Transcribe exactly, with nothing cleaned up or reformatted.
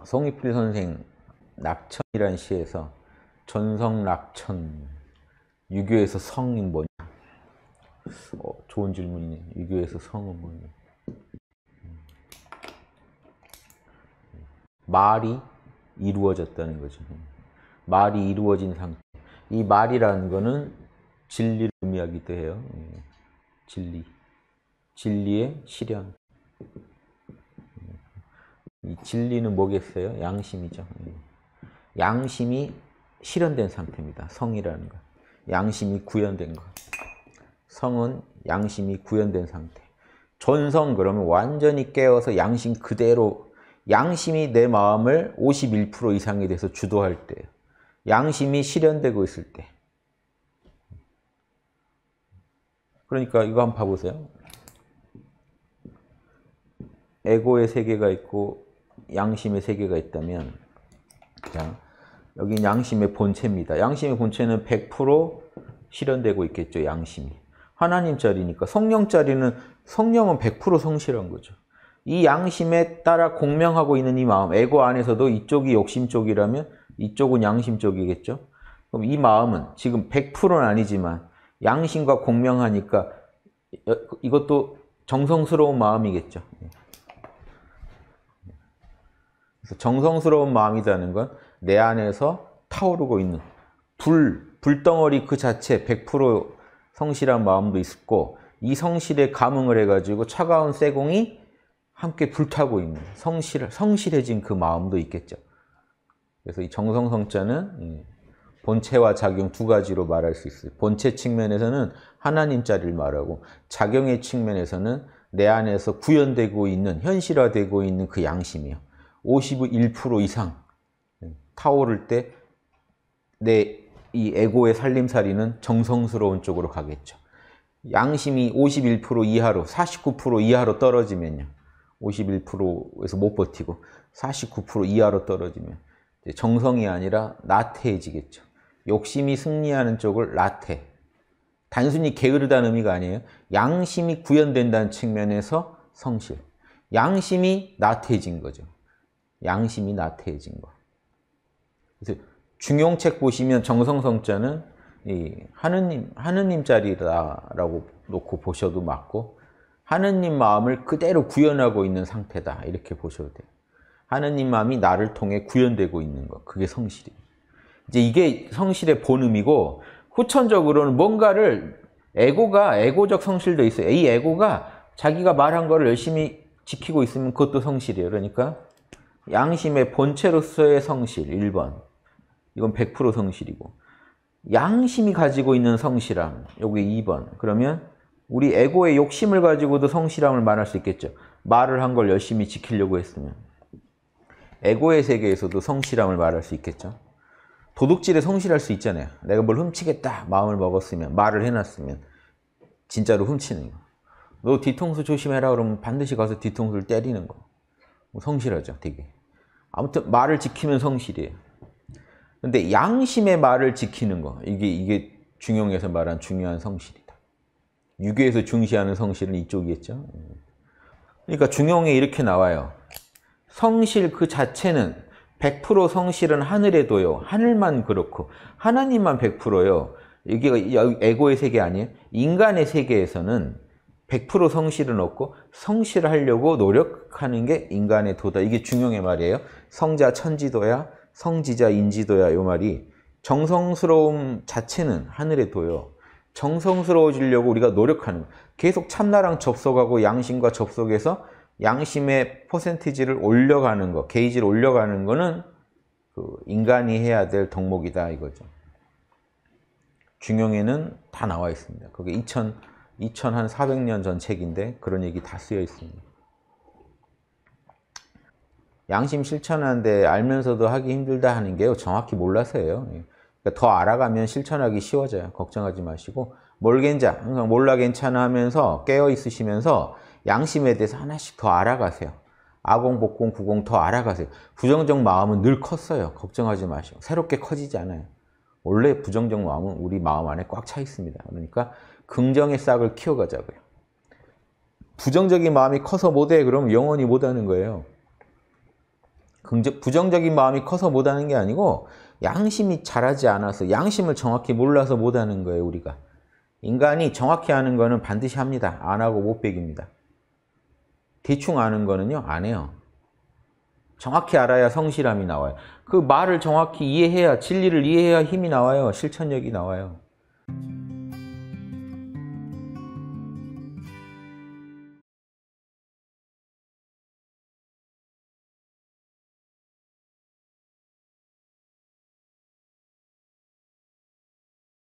송이필 선생 낙천이란 시에서 전성낙천, 유교에서 성이 뭐냐? 어, 좋은 질문이네. 유교에서 성은 뭐냐? 말이 이루어졌다는 거죠. 말이 이루어진 상태. 이 말이라는 거는 진리를 의미하기도 해요. 진리. 진리의 실현. 이 진리는 뭐겠어요? 양심이죠. 양심이 실현된 상태입니다. 성이라는 것. 양심이 구현된 것. 성은 양심이 구현된 상태. 전성 그러면 완전히 깨어서 양심 그대로, 양심이 내 마음을 오십일 퍼센트 이상이 돼서 주도할 때, 양심이 실현되고 있을 때. 그러니까 이거 한번 봐보세요. 에고의 세계가 있고 양심의 세계가 있다면, 자, 여기 양심의 본체입니다. 양심의 본체는 백 퍼센트 실현되고 있겠죠, 양심이. 하나님 자리니까. 성령 자리는, 성령은 백 퍼센트 성실한 거죠. 이 양심에 따라 공명하고 있는 이 마음, 에고 안에서도 이쪽이 욕심 쪽이라면 이쪽은 양심 쪽이겠죠. 그럼 이 마음은 지금 백 퍼센트는 아니지만 양심과 공명하니까 이것도 정성스러운 마음이겠죠. 그래서 정성스러운 마음이라는 건 내 안에서 타오르고 있는 불, 불덩어리 그 자체 백 퍼센트 성실한 마음도 있고, 이 성실에 감응을 해가지고 차가운 쇠공이 함께 불타고 있는 성실, 성실해진 그 마음도 있겠죠. 그래서 이 정성성자는 본체와 작용 두 가지로 말할 수 있어요. 본체 측면에서는 하나님 자리를 말하고, 작용의 측면에서는 내 안에서 구현되고 있는, 현실화되고 있는 그 양심이요. 오십일 퍼센트 이상 타오를 때 내 이 에고의 살림살이는 정성스러운 쪽으로 가겠죠. 양심이 오십일 퍼센트 이하로, 사십구 퍼센트 이하로 떨어지면요. 오십일 퍼센트에서 못 버티고 사십구 퍼센트 이하로 떨어지면 정성이 아니라 나태해지겠죠. 욕심이 승리하는 쪽을 나태. 단순히 게으르다는 의미가 아니에요. 양심이 구현된다는 측면에서 성실. 양심이 나태해진 거죠. 양심이 나태해진 거. 그래서 중용책 보시면 정성성자는 이 하느님, 하느님 자리다라고 놓고 보셔도 맞고, 하느님 마음을 그대로 구현하고 있는 상태다 이렇게 보셔도 돼요. 하느님 마음이 나를 통해 구현되고 있는 것, 그게 성실이에요. 이제 이게 성실의 본음이고, 후천적으로는 뭔가를, 에고가, 에고적 성실도 있어요. 이 에고가 자기가 말한 거를 열심히 지키고 있으면 그것도 성실이에요. 그러니까 양심의 본체로서의 성실, 일 번. 이건 백 퍼센트 성실이고, 양심이 가지고 있는 성실함, 여기 이 번. 그러면 우리 에고의 욕심을 가지고도 성실함을 말할 수 있겠죠. 말을 한 걸 열심히 지키려고 했으면. 에고의 세계에서도 성실함을 말할 수 있겠죠. 도둑질에 성실할 수 있잖아요. 내가 뭘 훔치겠다 마음을 먹었으면, 말을 해놨으면 진짜로 훔치는 거. 너 뒤통수 조심해라 그러면 반드시 가서 뒤통수를 때리는 거. 성실하죠, 되게. 아무튼 말을 지키면 성실이에요. 근데 양심의 말을 지키는 거, 이게, 이게 중용에서 말한 중요한 성실이다. 유교에서 중시하는 성실은 이쪽이겠죠. 그러니까 중용에 이렇게 나와요. 성실 그 자체는 백 퍼센트 성실은 하늘에 둬요. 하늘만 그렇고 하나님만 백 퍼센트예요. 이게 에고의 세계 아니에요? 인간의 세계에서는 백 퍼센트 성실은 없고 성실하려고 노력하는 게 인간의 도다. 이게 중용의 말이에요. 성자 천지도야, 성지자 인지도야, 이 말이 정성스러움 자체는 하늘에 둬요. 정성스러워지려고 우리가 노력하는 거. 계속 참나랑 접속하고 양심과 접속해서 양심의 퍼센티지를 올려가는 거, 게이지를 올려가는 거는 그 인간이 해야 될 덕목이다 이거죠. 중용에는 다 나와 있습니다. 그게 이천사백 년 전 책인데 그런 얘기 다 쓰여 있습니다. 양심 실천하는데 알면서도 하기 힘들다 하는 게요, 정확히 몰라서예요. 그러니까 더 알아가면 실천하기 쉬워져요. 걱정하지 마시고, 뭘 괜찮아, 항상 몰라 괜찮아 하면서 깨어 있으시면서 양심에 대해서 하나씩 더 알아가세요. 아공, 복공, 구공 더 알아가세요. 부정적 마음은 늘 컸어요. 걱정하지 마시고. 새롭게 커지지 않아요. 원래 부정적 마음은 우리 마음 안에 꽉 차 있습니다. 그러니까 긍정의 싹을 키워가자고요. 부정적인 마음이 커서 못해 그러면 영원히 못하는 거예요. 긍정, 부정적인 마음이 커서 못하는 게 아니고 양심이 자라지 않아서 양심을 정확히 몰라서 못하는 거예요, 우리가. 인간이 정확히 아는 거는 반드시 합니다. 안 하고 못 배깁니다. 대충 아는 거는요, 안 해요. 정확히 알아야 성실함이 나와요. 그 말을 정확히 이해해야, 진리를 이해해야 힘이 나와요. 실천력이 나와요.